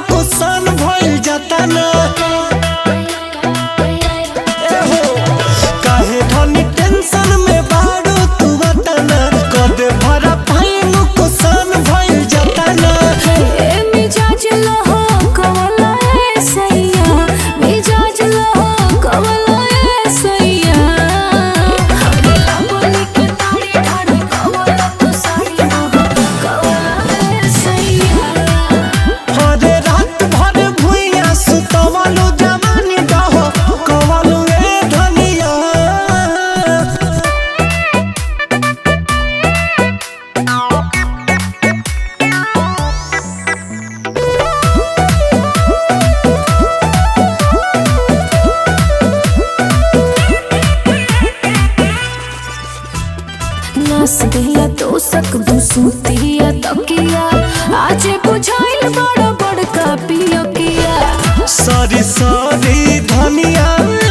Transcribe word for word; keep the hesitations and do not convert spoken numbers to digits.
नुकसान भइल जाता ना। काहे धनी टेंशन में बाड़ू तू बताना, कदे भरा पाई नुकसान भइल जाता ना। मिजाज लहो कवला ए सैया, मिजाज लहो कवला ए सैया। हमरा बोली के ताड़ी ठाड़ी कवला तू साड़ी हो कवला ए सैया। हरे रात भर भुइया सुतवलु जवानी दहो कवलु ए धनिया। नस दिया तो सक दूसुतिया तकिया, आज बुझाइल बड़ा बड़का पियकिया। सॉरी सॉरी धनिया